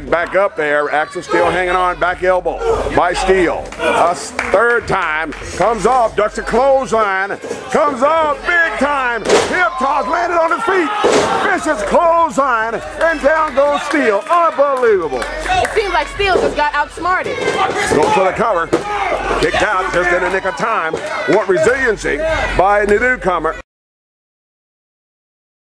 Back up there, Axel still hanging on, back elbow by Steele. A third time, comes off, ducks a clothesline, comes off big time, hip toss, landed on his feet, vicious clothesline, and down goes Steele. Unbelievable. It seems like Steele just got outsmarted. Goes for the cover, kicked out just in the nick of time. What resiliency by the newcomer,